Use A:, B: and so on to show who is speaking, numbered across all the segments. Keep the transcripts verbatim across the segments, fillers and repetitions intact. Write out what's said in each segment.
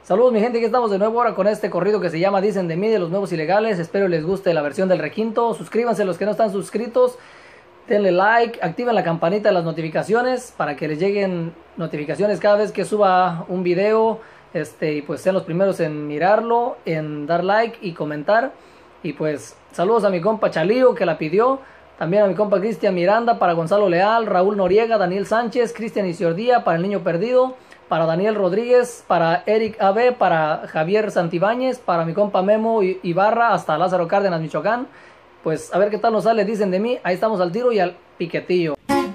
A: Saludos mi gente, que estamos de nuevo ahora con este corrido que se llama Dicen de mí, de los nuevos ilegales. Espero les guste la versión del requinto. Suscríbanse los que no están suscritos. Denle like, activen la campanita de las notificaciones para que les lleguen notificaciones cada vez que suba un video. Este, y pues sean los primeros en mirarlo, en dar like y comentar. Y pues saludos a mi compa Chalío que la pidió. También a mi compa Cristian Miranda, para Gonzalo Leal, Raúl Noriega, Daniel Sánchez, Cristian Isiordía, para el Niño Perdido, para Daniel Rodríguez, para Eric A B, para Javier Santibáñez, para mi compa Memo Ibarra, hasta Lázaro Cárdenas, Michoacán. Pues a ver qué tal nos sale, dicen de mí. Ahí estamos al tiro y al piquetillo.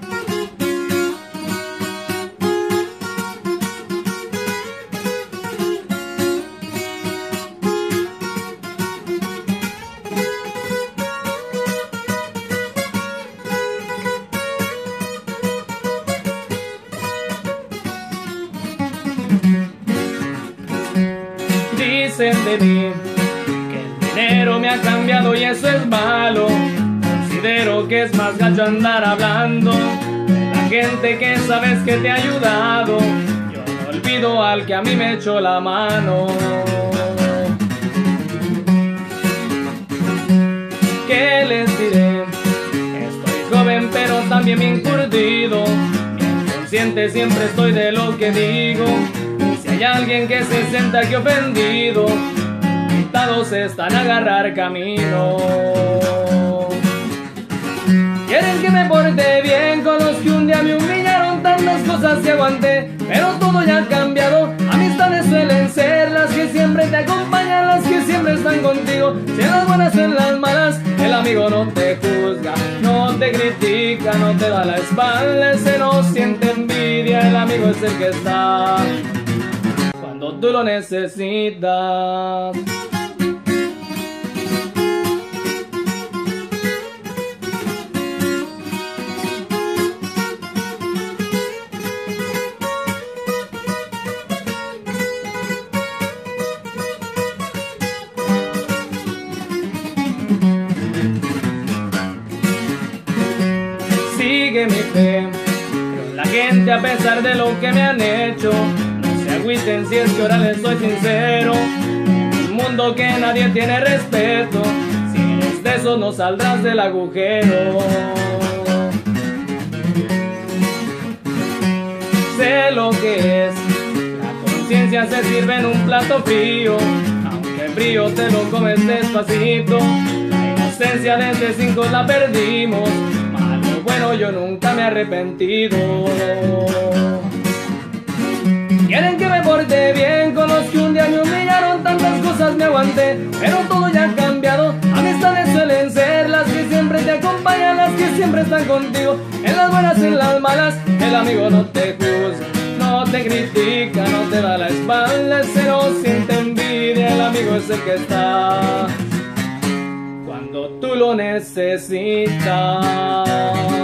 B: Dicen de mí que el dinero me ha cambiado y eso es malo. Considero que es más gacho andar hablando de la gente que sabes que te ha ayudado. Yo no olvido al que a mí me echó la mano. ¿Qué les diré? Estoy joven pero también bien curtido. Bien consciente siempre estoy de lo que digo. Hay alguien que se sienta aquí ofendido, invitados están a agarrar camino. Quieren que me porte bien con los que un día me humillaron, tantas cosas que aguanté, pero todo ya ha cambiado. Amistades suelen ser las que siempre te acompañan, las que siempre están contigo. Si en las buenas o en las malas, el amigo no te juzga, no te critica, no te da la espalda, ese no siente envidia, el amigo es el que está cuando tú lo necesitas. Sigue mi fe, pero la gente a pesar de lo que me han hecho, agüiten si es que ahora les soy sincero. Un mundo que nadie tiene respeto, si eres de esos no saldrás del agujero. Sé lo que es, la conciencia se sirve en un plato frío, aunque el frío te lo comes despacito. La inocencia desde cinco la perdimos, malo bueno yo nunca me he arrepentido. Quieren que me porte bien con los que un día me humillaron, tantas cosas me aguanté, pero todo ya ha cambiado. Amistades suelen ser las que siempre te acompañan, las que siempre están contigo. En las buenas y en las malas, el amigo no te juzga, no te critica, no te da la espalda, ese no siente envidia, el amigo es el que está cuando tú lo necesitas.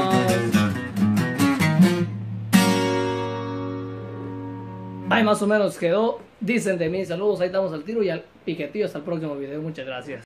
A: Ahí más o menos quedó, dicen de mí. Saludos, ahí estamos al tiro y al piquetillo. Hasta el próximo video, muchas gracias.